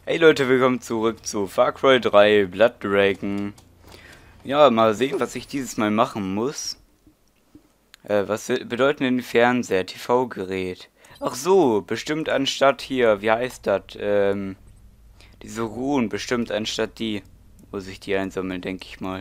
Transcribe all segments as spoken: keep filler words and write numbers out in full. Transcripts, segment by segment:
Hey Leute, willkommen zurück zu Far Cry drei Blood Dragon. Ja, mal sehen, was ich dieses Mal machen muss. Äh, was bedeutet denn Fernseher, T V-Gerät? Ach so, bestimmt anstatt hier, wie heißt das? Ähm, diese Ruhen, bestimmt anstatt die. Muss ich die einsammeln, denke ich mal.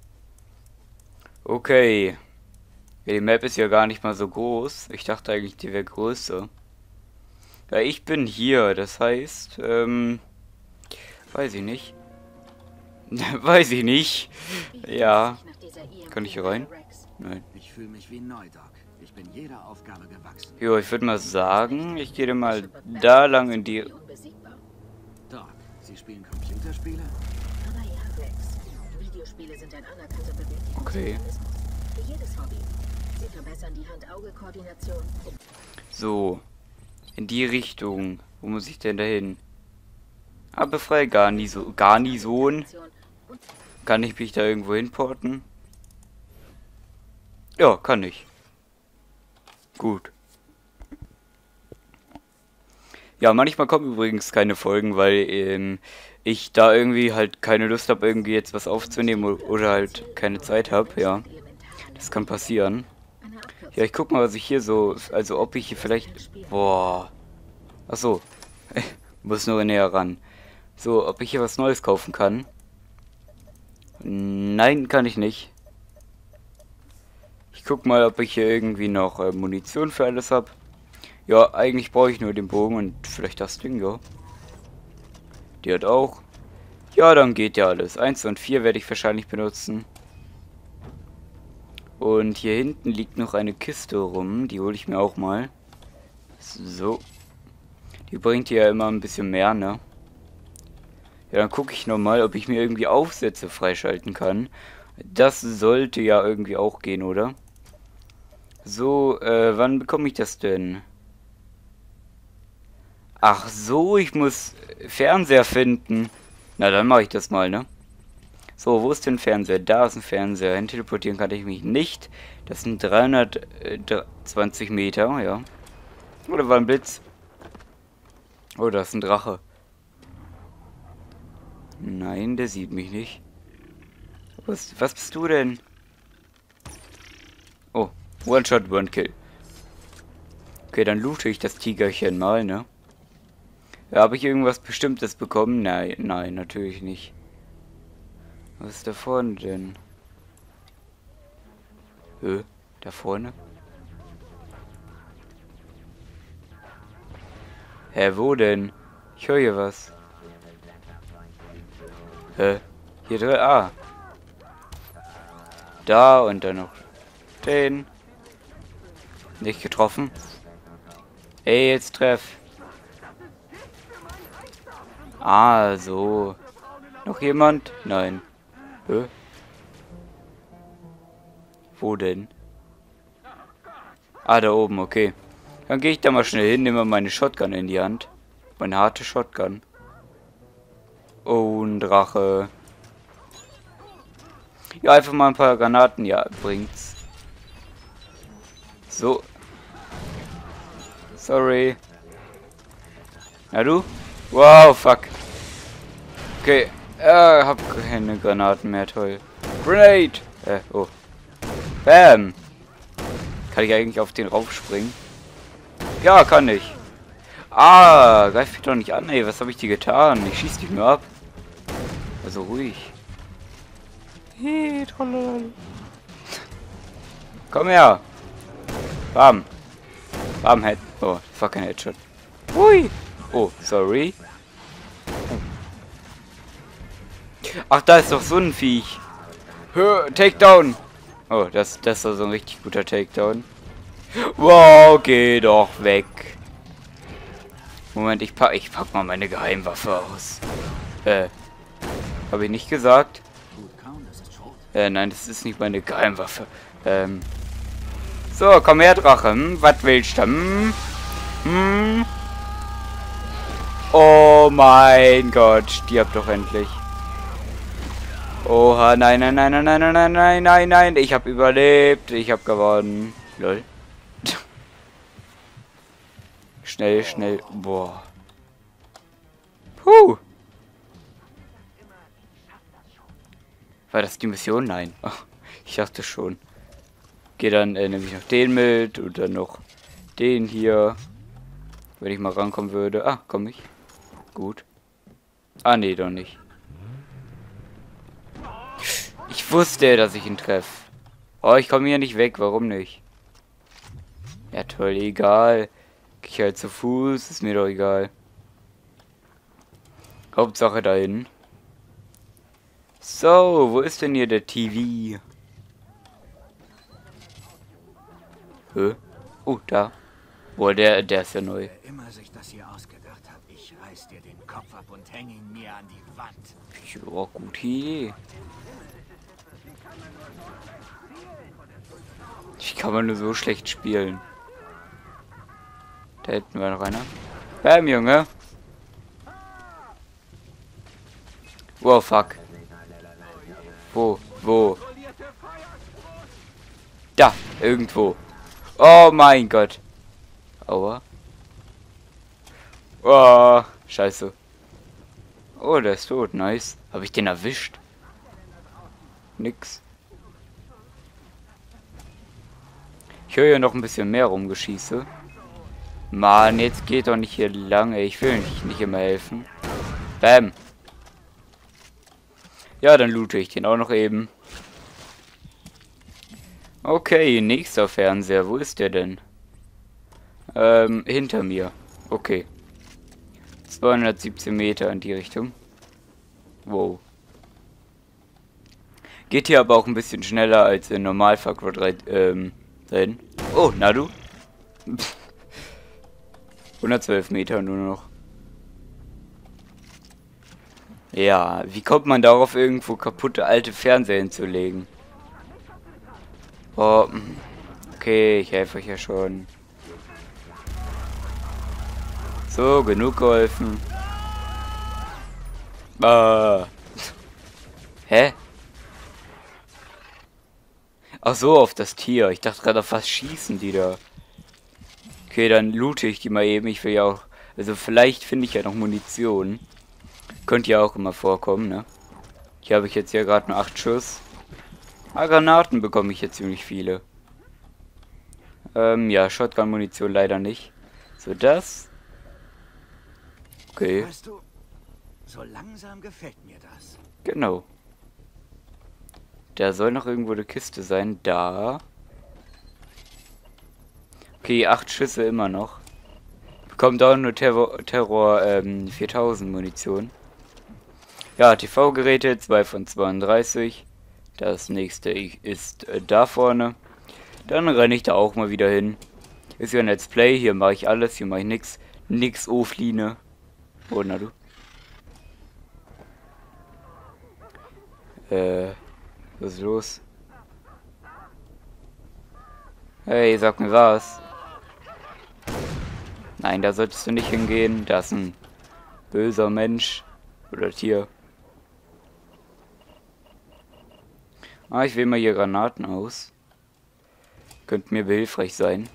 Okay. Ja, die Map ist ja gar nicht mal so groß. Ich dachte eigentlich, die wäre größer. Ja, ich bin hier, das heißt, ähm... weiß ich nicht. Weiß ich nicht. Ja. Kann ich hier rein? Nein. Ich fühle mich wie neu, Doc. Ich bin jeder Aufgabe gewachsen. Jo, ich würde mal sagen, ich gehe mal da lang in die... Doc, Sie spielen Computerspiele? Aber ja, Rex. Videospiele sind ein anerkannter Okay. Bewältigungsmechanismus. Für jedes Hobby. Sie verbessern die Hand-Auge-Koordination. So. In die Richtung. Wo muss ich denn dahin? Ah, befreie Garnison. Garnison. Kann ich mich da irgendwo hinporten? Ja, kann ich. Gut. Ja, manchmal kommen übrigens keine Folgen, weil ähm, ich da irgendwie halt keine Lust habe, irgendwie jetzt was aufzunehmen oder halt keine Zeit habe, ja. Das kann passieren. Ja, ich guck mal, was ich hier so... Also, ob ich hier vielleicht... Boah. Achso. Muss nur näher ran. So, ob ich hier was Neues kaufen kann? Nein, kann ich nicht. Ich guck mal, ob ich hier irgendwie noch äh, Munition für alles habe. Ja, eigentlich brauche ich nur den Bogen und vielleicht das Ding, ja. Die hat auch. Ja, dann geht ja alles. eins und vier werde ich wahrscheinlich benutzen. Und hier hinten liegt noch eine Kiste rum. Die hole ich mir auch mal. So. Die bringt ja immer ein bisschen mehr, ne? Ja, dann gucke ich nochmal, ob ich mir irgendwie Aufsätze freischalten kann. Das sollte ja irgendwie auch gehen, oder? So, äh, wann bekomme ich das denn? Ach so, ich muss Fernseher finden. Na, dann mache ich das mal, ne? So, wo ist denn Fernseher? Da ist ein Fernseher. Hin teleportieren kann ich mich nicht. Das sind dreihundertzwanzig Meter, ja. Oder war ein Blitz? Oh, da ist ein Drache. Nein, der sieht mich nicht. Was, was bist du denn? Oh, One-Shot, One-Kill. Okay, dann loote ich das Tigerchen mal, ne? Ja, habe ich irgendwas Bestimmtes bekommen? Nein, nein, natürlich nicht. Was ist da vorne denn? Hä? Da vorne? Hä, wo denn? Ich höre hier was. Hä? Hier drin? Ah. Da und dann noch den. Nicht getroffen. Ey, jetzt treff. Ah, so. Noch jemand? Nein. Hä? Wo denn? Ah, da oben, okay. Dann gehe ich da mal schnell hin, nehme meine Shotgun in die Hand. Meine harte Shotgun. Oh, ein Drache. Ja, einfach mal ein paar Granaten. Ja, bringt's. So. Sorry. Na du? Wow, fuck. Okay. Ja, hab keine Granaten mehr, toll. Grenade! Äh, oh. Bam! Kann ich eigentlich auf den raufspringen? Ja, kann ich. Ah, greif mich doch nicht an, ey. Was habe ich dir getan? Ich schieß dich nur ab. Also ruhig. Hey, komm her. Bam. Bam, Head. Oh, fucking Headshot. Hui. Oh, sorry. Ach, da ist doch so ein Viech. Hö, Takedown. Oh, das, das ist so ein richtig guter Takedown. Wow, geh doch weg. Moment, ich pack, ich pack mal meine Geheimwaffe aus. Äh, habe ich nicht gesagt? Äh, nein, das ist nicht meine Geheimwaffe. Ähm. So, komm her, Drache. Hm? Was willst du? Hm? Hm? Oh mein Gott, stirb doch endlich. Oha, nein, nein, nein, nein, nein, nein, nein, nein, nein, nein. Ich habe überlebt. Ich habe gewonnen. Lol. Schnell, schnell. Boah. Puh. War das die Mission? Nein. Ach, ich dachte schon. Gehe dann äh, nämlich noch den mit und dann noch den hier. Wenn ich mal rankommen würde. Ah, komme ich. Gut. Ah, nee, doch nicht. Ich wusste, dass ich ihn treffe. Oh, ich komme hier nicht weg. Warum nicht? Ja, toll, egal. Geh ich halt zu Fuß. Ist mir doch egal. Hauptsache dahin. So, wo ist denn hier der T V? Hä? Oh, da. Boah, der, der ist ja neu. Wer immer sich das hier ausgedacht hat, ich reiß dir den Kopf ab und hänge ihn mir an die Wand. Ja, gute Idee. Wie kann man nur so schlecht spielen? Da hätten wir noch einer. Bam, Junge. Wow, fuck. Wo? Wo? Da, irgendwo. Oh mein Gott. Aua. Oh, scheiße. Oh, der ist tot. Nice. Habe ich den erwischt? Nix. Ich höre hier noch ein bisschen mehr rumgeschieße. Mann, jetzt geht doch nicht hier lang, ey. Ich will nicht, nicht immer helfen. Bam. Ja, dann loote ich den auch noch eben. Okay, nächster Fernseher. Wo ist der denn? Ähm, hinter mir. Okay. zweihundertsiebzehn Meter in die Richtung. Wow. Geht hier aber auch ein bisschen schneller als in Normalfall ähm, drin. Oh, na du? hundertzwölf Meter nur noch. Ja, wie kommt man darauf, irgendwo kaputte alte Fernseher hinzulegen? Oh, okay, ich helfe euch ja schon. So, genug geholfen. Ah. Hä? Ach so, auf das Tier. Ich dachte gerade, auf was schießen die da. Okay, dann loote ich die mal eben. Ich will ja auch... Also vielleicht finde ich ja noch Munition. Könnte ja auch immer vorkommen, ne? Hier habe ich jetzt ja gerade nur acht Schuss. Ah, Granaten bekomme ich jetzt ziemlich viele. Ähm, ja, Shotgun-Munition leider nicht. So, das. Okay. Weißt du, so langsam gefällt mir das. Genau. Da soll noch irgendwo eine Kiste sein. Da. Okay, acht Schüsse immer noch. Bekommt auch nur Terror, Terror ähm, viertausend Munition. Ja, T V-Geräte, zwei von zweiunddreißig. Das nächste ist äh, da vorne. Dann renne ich da auch mal wieder hin. Ist ja ein Let's Play, hier mache ich alles, hier mache ich nix. Nix Ofline. Oh, na du. Äh, was ist los? Hey, sag mir was. Nein, da solltest du nicht hingehen. Da ist ein böser Mensch. Oder Tier. Ah, ich wähle mal hier Granaten aus. Könnte mir behilfreich sein.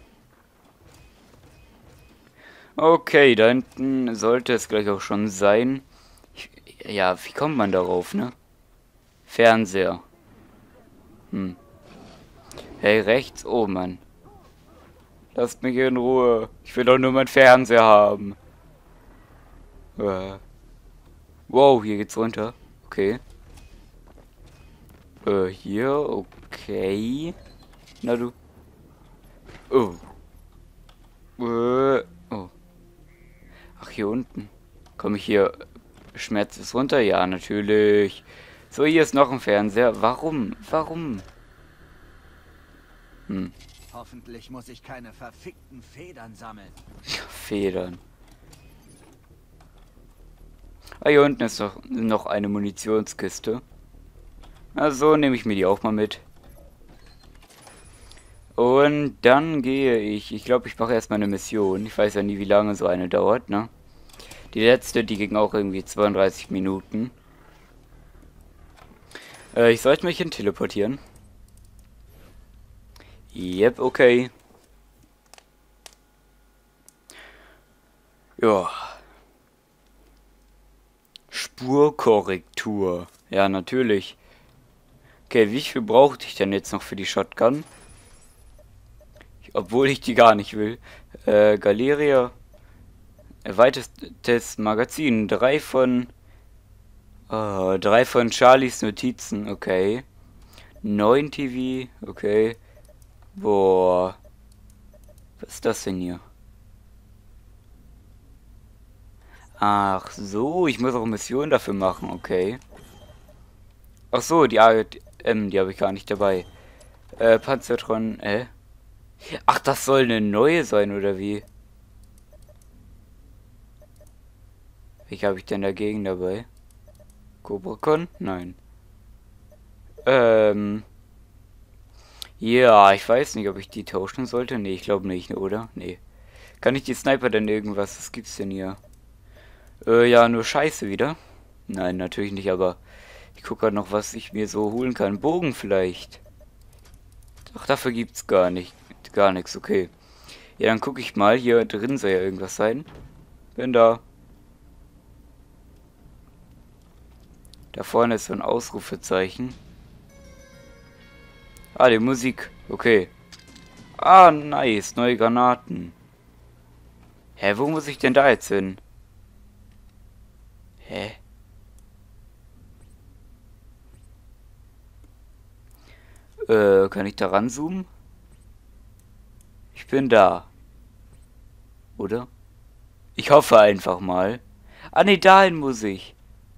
Okay, da hinten sollte es gleich auch schon sein. Ich, ja, wie kommt man darauf, ne? Fernseher. Hm. Hey, rechts? Oh, Mann. Lasst mich in Ruhe. Ich will doch nur meinen Fernseher haben. Äh. Wow, hier geht's runter. Okay. Äh, hier, okay. Na du. Oh. Äh, oh. Ach, hier unten. Komme ich hier schmerzlos runter? Ja, natürlich. So, hier ist noch ein Fernseher. Warum? Warum? Hm. Hoffentlich muss ich keine verfickten Federn sammeln. Federn. Ah, hier unten ist noch, noch eine Munitionskiste. Also nehme ich mir die auch mal mit. Und dann gehe ich. Ich glaube, ich mache erstmal eine Mission. Ich weiß ja nie, wie lange so eine dauert, ne? Die letzte, die ging auch irgendwie zweiunddreißig Minuten. Äh, ich sollte mich hin teleportieren. Yep, okay. Ja. Spurkorrektur. Ja, natürlich. Okay, wie viel brauchte ich denn jetzt noch für die Shotgun? Obwohl ich die gar nicht will. Äh, Galeria. Erweitertes Magazin. Drei von... Oh, drei von Charlies Notizen. Okay. Neun T V. Okay. Boah. Was ist das denn hier? Ach so, ich muss auch Missionen dafür machen. Okay. Ach so, die A M, die habe ich gar nicht dabei. Äh, Panzertron, äh? Ach, das soll eine neue sein, oder wie? Welche habe ich denn dagegen dabei? Cobracon? Nein. Ähm. Ja, ich weiß nicht, ob ich die tauschen sollte. Nee, ich glaube nicht, oder? Nee. Kann ich die Sniper denn irgendwas? Was gibt's denn hier? Äh, ja, nur Scheiße wieder. Nein, natürlich nicht, aber ich gucke gerade noch, was ich mir so holen kann. Bogen vielleicht. Ach, dafür gibt's gar nicht. Gar nichts, okay. Ja, dann gucke ich mal. Hier drin soll ja irgendwas sein. Bin da. Da vorne ist so ein Ausrufezeichen. Ah, die Musik. Okay. Ah, nice. Neue Granaten. Hä, wo muss ich denn da jetzt hin? Hä? Äh, kann ich da ranzoomen? Ich bin da. Oder? Ich hoffe einfach mal. Ah, ne, dahin muss ich.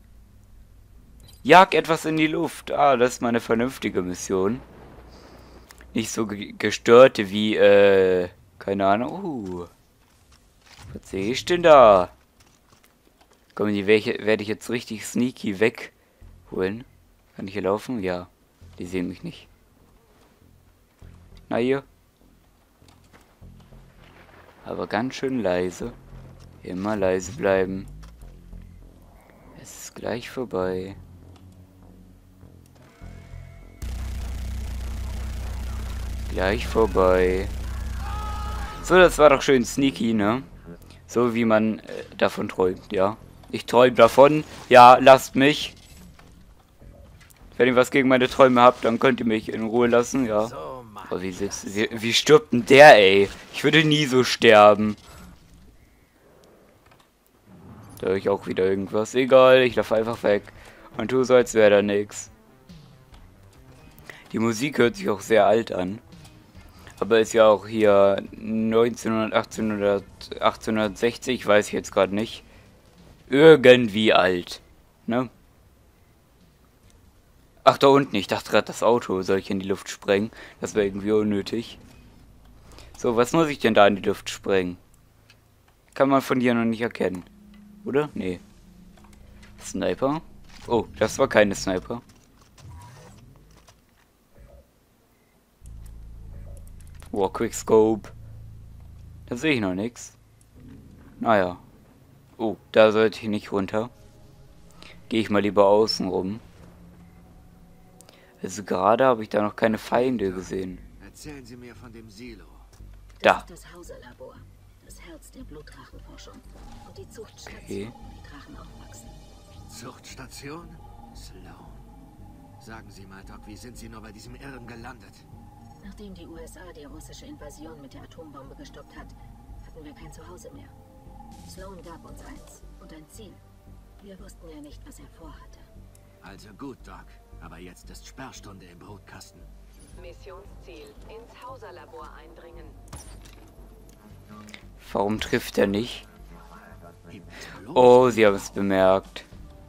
Jag etwas in die Luft. Ah, das ist meine vernünftige Mission. Nicht so ge gestörte wie, äh, keine Ahnung. Uh. Was sehe ich denn da? Komm, die werde ich jetzt richtig sneaky wegholen. Kann ich hier laufen? Ja. Die sehen mich nicht. Na hier. Aber ganz schön leise. Immer leise bleiben. Es ist gleich vorbei. Gleich vorbei. So, das war doch schön sneaky, ne? So wie man äh, davon träumt, ja. Ich träume davon. Ja, lasst mich. Wenn ihr was gegen meine Träume habt, dann könnt ihr mich in Ruhe lassen, ja. Oh, wie, sitzt, wie, wie stirbt denn der, ey? Ich würde nie so sterben. Da höre ich auch wieder irgendwas. Egal, ich laufe einfach weg. Und tu so, als wäre da nichts. Die Musik hört sich auch sehr alt an. Aber ist ja auch hier neunzehnhundert, achtzehnhundert, achtzehnhundertsechzig, weiß ich jetzt gerade nicht. Irgendwie alt. Ne? Ach, da unten. Ich dachte gerade, das Auto soll ich in die Luft sprengen. Das wäre irgendwie unnötig. So, was muss ich denn da in die Luft sprengen? Kann man von hier noch nicht erkennen. Oder? Nee. Sniper? Oh, das war keine Sniper. Wow, Quickscope. Da sehe ich noch nichts. Naja. Oh, da sollte ich nicht runter. Gehe ich mal lieber außen rum. Also gerade habe ich da noch keine Feinde gesehen. Erzählen Sie mir von dem Silo. Das Da. ist das Hauser-Labor. Das Herz der Blutdrachenforschung. Und die Zuchtstation, Okay. wo die Drachen aufwachsen. Zuchtstation? Sloan. Sagen Sie mal, Doc, wie sind Sie nur bei diesem Irren gelandet? Nachdem die U S A die russische Invasion mit der Atombombe gestoppt hat, hatten wir kein Zuhause mehr. Sloan gab uns eins und ein Ziel. Wir wussten ja nicht, was er vorhatte. Also gut, Doc. Aber jetzt ist Sperrstunde im Brutkasten. Missionsziel: ins Hauser-Labor eindringen. Warum trifft er nicht? Gibt's bloß- Oh, sie haben es bemerkt.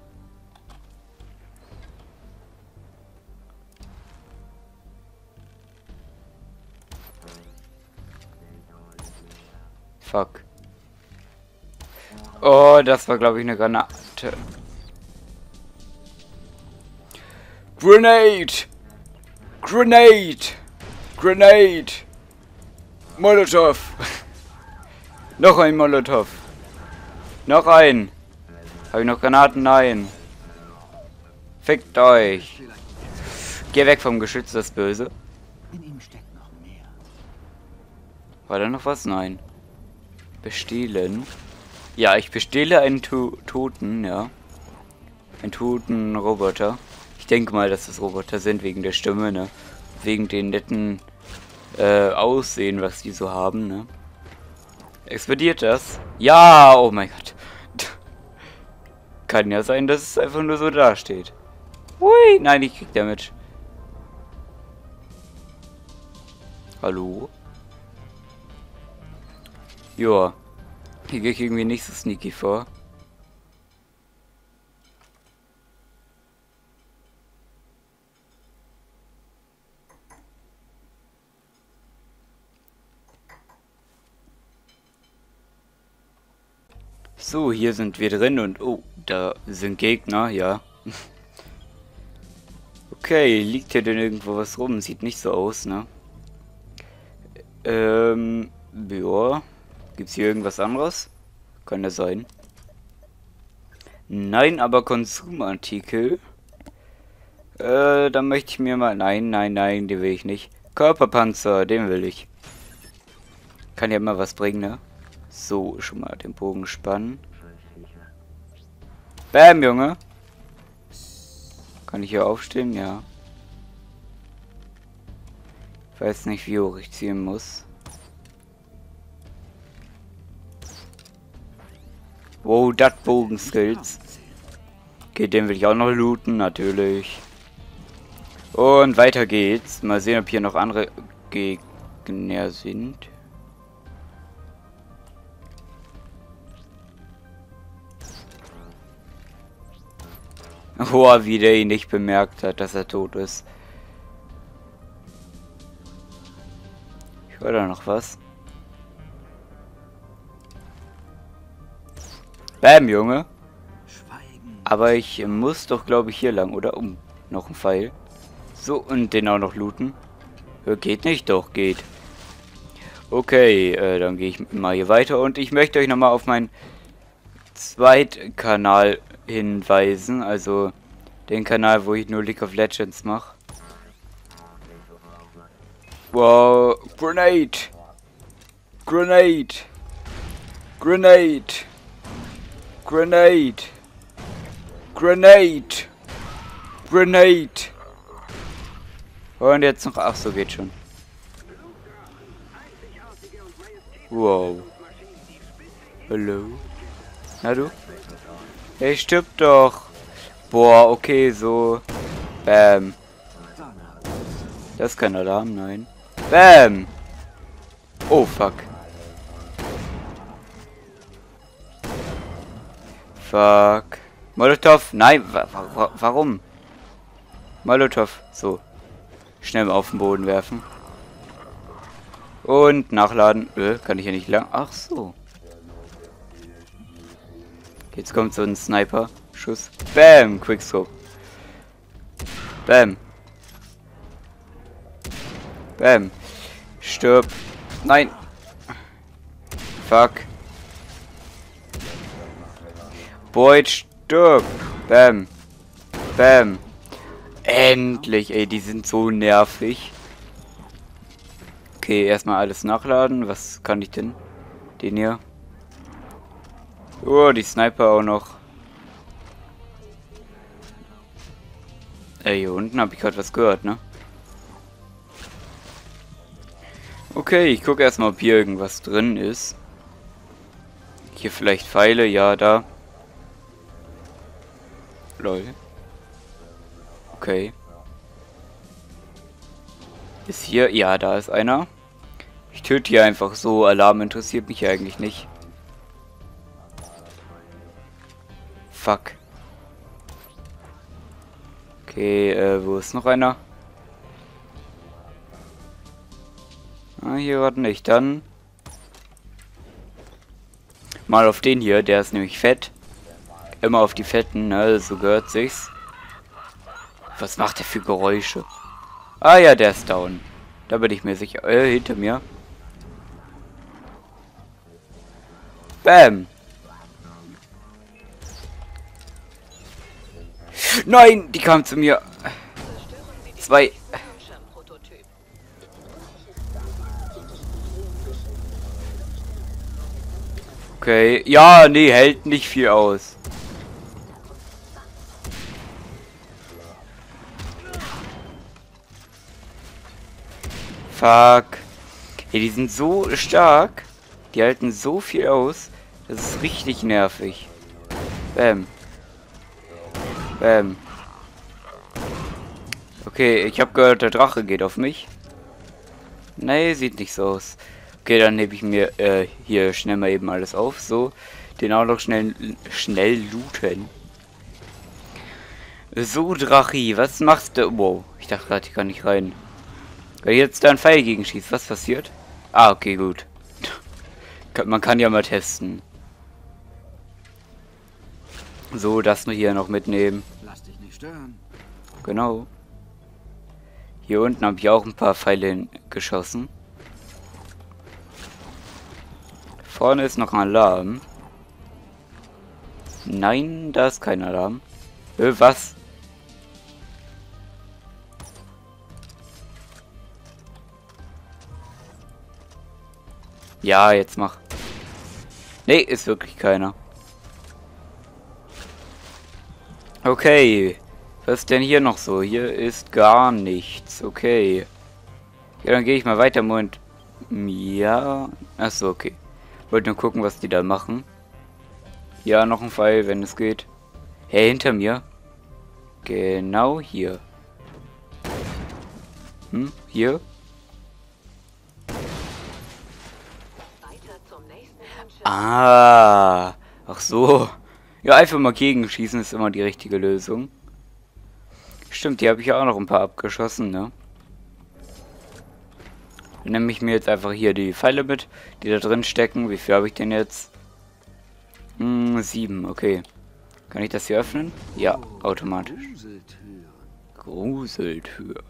Fuck. Oh, das war, glaube ich, eine Granate. Grenade! Grenade! Grenade! Molotov! Noch ein Molotov. Noch ein. Habe ich noch Granaten? Nein. Fickt euch. Geh weg vom Geschütz, das ist böse. In ihm steckt noch mehr. War da noch was? Nein. Bestehlen. Ja, ich bestehle einen to Toten, ja. Einen toten Roboter. Ich denke mal, dass das Roboter sind, wegen der Stimme, ne? Wegen den netten äh, Aussehen, was die so haben, ne? Explodiert das? Ja, oh mein Gott. Kann ja sein, dass es einfach nur so dasteht. Hui, nein, ich krieg damit. Hallo? Joa. Hier gehe ich irgendwie nicht so sneaky vor. So, hier sind wir drin und oh, da sind Gegner, ja. Okay, liegt hier denn irgendwo was rum? Sieht nicht so aus, ne? Ähm, ja. Gibt's hier irgendwas anderes? Kann das sein? Nein, aber Konsumartikel. Äh, da möchte ich mir mal... Nein, nein, nein, den will ich nicht. Körperpanzer, den will ich. Kann ja immer was bringen, ne? So, schon mal den Bogen spannen. Bam, Junge. Kann ich hier aufstehen? Ja. Ich weiß nicht, wie hoch ich ziehen muss. Wow, das Bogenskills. Okay, den will ich auch noch looten, natürlich. Und weiter geht's. Mal sehen, ob hier noch andere Gegner sind. Oh, wie der ihn nicht bemerkt hat, dass er tot ist. Ich höre da noch was. Bam, Junge. Aber ich muss doch, glaube ich, hier lang, oder? Um, noch ein Pfeil. So, und den auch noch looten. Ja, geht nicht, doch, geht. Okay, äh, dann gehe ich mal hier weiter. Und ich möchte euch nochmal auf meinen Zweitkanal hinweisen. Also, den Kanal, wo ich nur League of Legends mache. Wow, Grenade! Grenade! Grenade! Grenade! Grenade! Grenade! Und jetzt noch... Ach so, geht schon. Wow. Hallo? Na du? Hey, stirb doch! Boah, okay, so... Bam. Das ist kein Alarm, nein. Bam! Oh, fuck. Fuck. Molotov, nein, wa wa warum? Molotov, so. Schnell auf den Boden werfen. Und nachladen. Äh, kann ich ja nicht lang. Ach so. Jetzt kommt so ein Sniper-Schuss. Bam, Quickscope. Bam. Bam. Stirb. Nein. Fuck. Boyd, stirb. Bam. Bam. Endlich, ey, die sind so nervig. Okay, erstmal alles nachladen. Was kann ich denn? Den hier. Oh, die Sniper auch noch. Ey, hier unten habe ich gerade was gehört, ne? Okay, ich gucke erstmal, ob hier irgendwas drin ist. Hier vielleicht Pfeile, ja, da. Lol. Okay. Ist hier? Ja, da ist einer. Ich töte hier einfach so. Alarm interessiert mich eigentlich nicht. Fuck. Okay, äh, wo ist noch einer? Ah, hier gerade nicht. Dann mal auf den hier. Der ist nämlich fett. Immer auf die Fetten, ne? So gehört sich's. Was macht der für Geräusche? Ah ja, der ist down. Da bin ich mir sicher. Äh, hinter mir. Bam. Nein, die kam zu mir. Zwei. Okay. Ja, nee, hält nicht viel aus. Fuck. Hey, die sind so stark. Die halten so viel aus. Das ist richtig nervig. Bam. Bam. Okay, ich habe gehört, der Drache geht auf mich. Nee, sieht nicht so aus. Okay, dann hebe ich mir äh, hier schnell mal eben alles auf. So, den auch noch schnell, schnell looten. So, Drachi, was machst du? Wow, ich dachte gerade, ich kann nicht rein. Weil jetzt da ein Pfeil gegen schießt, was passiert? Ah, okay, gut. Man kann ja mal testen. So, das nur hier noch mitnehmen. Lass dich nicht stören. Genau. Hier unten habe ich auch ein paar Pfeile geschossen. Vorne ist noch ein Alarm. Nein, da ist kein Alarm. Äh, was? Ja, jetzt mach. Nee, ist wirklich keiner. Okay. Was ist denn hier noch so? Hier ist gar nichts. Okay. Ja, dann gehe ich mal weiter. Moment. Ja. Achso, okay. Wollte nur gucken, was die da machen. Ja, noch ein Pfeil, wenn es geht. Hey, hinter mir. Genau hier. Hm, hier. Ah. Ach so. Ja, einfach mal gegenschießen ist immer die richtige Lösung. Stimmt, die habe ich ja auch noch ein paar abgeschossen, ne? Dann nehme ich mir jetzt einfach hier die Pfeile mit, die da drin stecken. Wie viel habe ich denn jetzt? Hm, sieben, okay. Kann ich das hier öffnen? Ja, automatisch. Gruseltür. Gruseltür.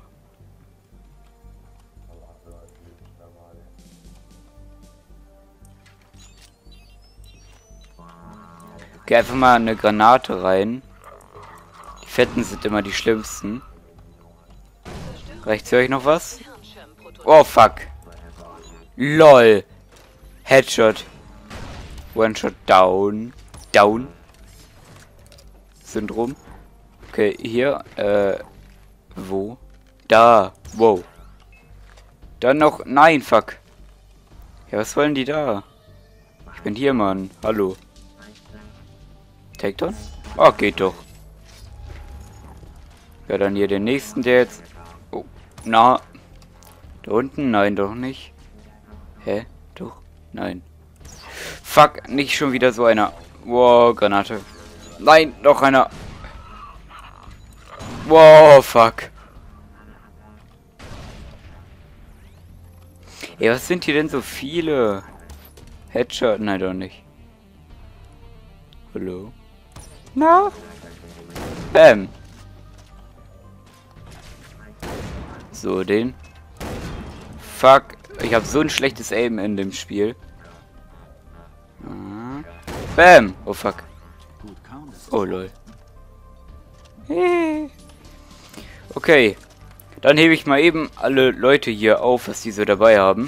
Okay, einfach mal eine Granate rein. Die Fetten sind immer die schlimmsten. Rechts höre ich noch was? Oh, fuck. LOL. Headshot. One-Shot down. Down. Syndrom. Okay, hier. Äh. Wo? Da. Wow. Dann noch. Nein, fuck. Ja, was wollen die da? Ich bin hier, Mann. Hallo. Takedown? Oh, geht doch. Ja, dann hier den nächsten, der jetzt... Oh, na. Da unten? Nein, doch nicht. Hä? Doch? Nein. Fuck, nicht schon wieder so einer. Wow, Granate. Nein, noch einer. Wow, fuck. Ey, was sind hier denn so viele? Headshot? Nein, doch nicht. Hallo? Na? Bam. So, den. Fuck. Ich habe so ein schlechtes Aim in dem Spiel. Ah. Bam. Oh, fuck. Oh, lol. Okay. Dann hebe ich mal eben alle Leute hier auf, was die so dabei haben.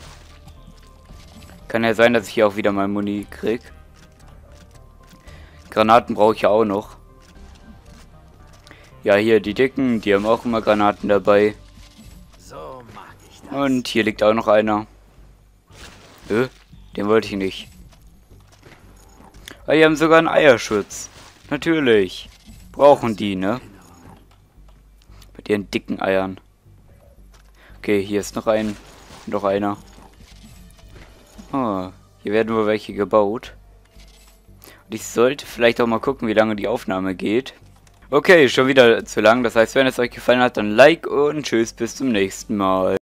Kann ja sein, dass ich hier auch wieder mal Muni krieg. Granaten brauche ich ja auch noch. Ja, hier die Dicken, die haben auch immer Granaten dabei. So mag ich das. Und hier liegt auch noch einer. Äh, den wollte ich nicht. Ah, die haben sogar einen Eierschutz. Natürlich. Brauchen die, ne? Mit ihren dicken Eiern. Okay, hier ist noch ein. Noch einer. Oh, hier werden wohl welche gebaut. Und ich sollte vielleicht auch mal gucken, wie lange die Aufnahme geht. Okay, schon wieder zu lang. Das heißt, wenn es euch gefallen hat, dann Like und tschüss, bis zum nächsten Mal.